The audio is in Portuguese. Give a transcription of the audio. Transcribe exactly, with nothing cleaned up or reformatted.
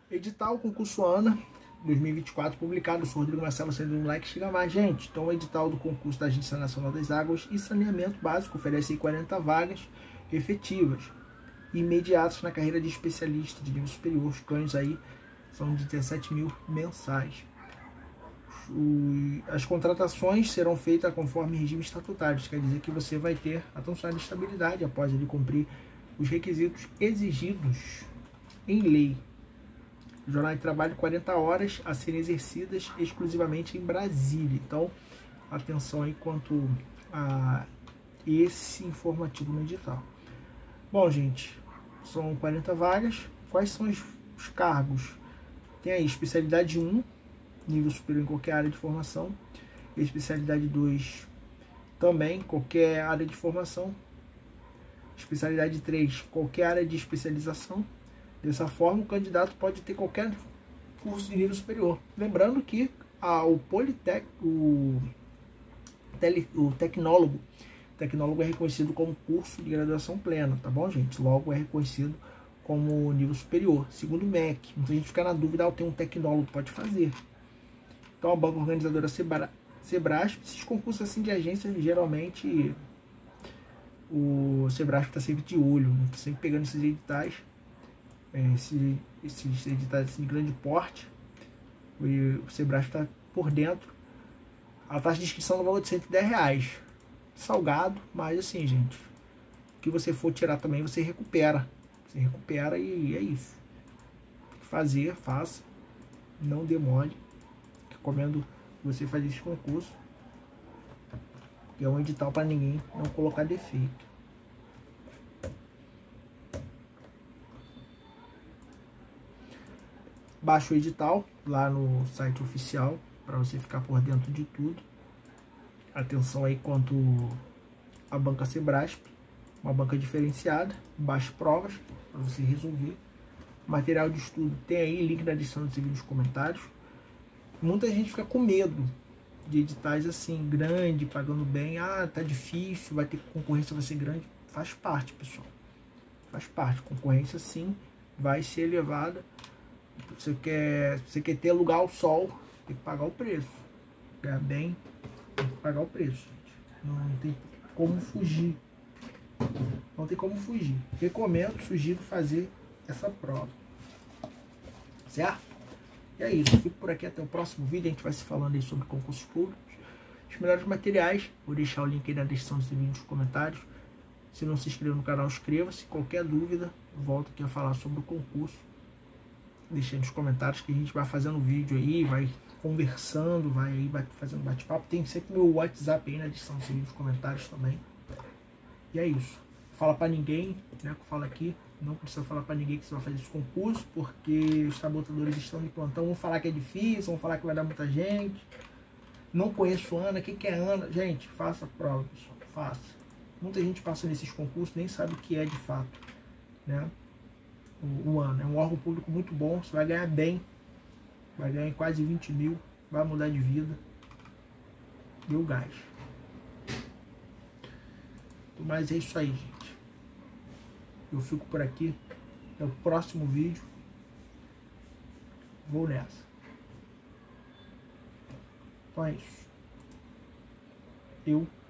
Edital concurso ANA dois mil e vinte e quatro publicado. Eu sou Rodrigo Marcelo, sendo um like, chega mais, gente. Então, o edital do concurso da Agência Nacional das Águas e Saneamento Básico oferece quarenta vagas efetivas imediatas na carreira de especialista de nível superior. Os ganhos aí são de dezessete mil mensais. As contratações serão feitas conforme regime estatutário. Isso quer dizer que você vai ter a tão sonhada estabilidade após ele cumprir os requisitos exigidos em lei. Jornada de trabalho quarenta horas a serem exercidas exclusivamente em Brasília. Então, atenção aí quanto a esse informativo no edital. Bom, gente, são quarenta vagas. Quais são os, os cargos? Tem aí especialidade um, nível superior em qualquer área de formação. Especialidade dois, também qualquer área de formação. Especialidade três, qualquer área de especialização. Dessa forma, o candidato pode ter qualquer curso de nível superior. Lembrando que a, o Politec, o, tele, o tecnólogo, tecnólogo é reconhecido como curso de graduação plena, tá bom, gente? Logo é reconhecido como nível superior, segundo o M E C. Muita gente fica na dúvida, ah, tem um tecnólogo, pode fazer. Então, a banca organizadora Sebra, Sebrasp, esses concursos assim de agência, geralmente o Sebrasp está sempre de olho, né? Tá sempre pegando esses editais. Esse, esses editais assim, de grande porte, o Sebrasp está por dentro. A taxa de inscrição no valor de cento e dez reais, salgado, mas assim, gente, o que você for tirar também você recupera, você recupera e é isso. Tem que fazer, faça, não demore. Recomendo você fazer esse concurso, porque é um edital para ninguém não colocar defeito. Baixa o edital lá no site oficial para você ficar por dentro de tudo. Atenção aí quanto a banca Sebrasp, uma banca diferenciada, baixe provas para você resolver. Material de estudo tem aí, link na descrição desse vídeo nos comentários. Muita gente fica com medo de editais assim, grande, pagando bem. Ah, tá difícil, vai ter concorrência, vai ser grande. Faz parte, pessoal. Faz parte. Concorrência sim vai ser elevada. Você quer, você quer ter lugar ao sol, tem que pagar o preço. Ganhar bem, tem que pagar o preço, gente. Não, não tem como fugir. Não tem como fugir. Recomendo, sugiro fazer essa prova. Certo? E é isso. Eu fico por aqui até o próximo vídeo. A gente vai se falando aí sobre concursos públicos. Os melhores materiais. Vou deixar o link aí na descrição desse vídeo nos comentários. Se não se inscreveu no canal, inscreva-se. Qualquer dúvida, volto aqui a falar sobre o concurso. Deixa aí nos comentários que a gente vai fazendo vídeo aí, vai conversando, vai aí vai fazendo bate-papo. Tem sempre meu WhatsApp aí na descrição desse vídeo nos comentários também. E é isso. Fala pra ninguém, né? Que eu falo aqui. Não precisa falar pra ninguém que você vai fazer esse concurso, porque os sabotadores estão de plantão. Vão falar que é difícil, vão falar que vai dar muita gente. Não conheço Ana, o que, que é Ana? Gente, faça a prova, pessoal. Faça. Muita gente passa nesses concursos, nem sabe o que é de fato, né? O ANA é um órgão público muito bom, você vai ganhar bem, vai ganhar em quase vinte mil, vai mudar de vida, deu gás. Mas é isso aí, gente. Eu fico por aqui, é o próximo vídeo, vou nessa. Então é isso. Eu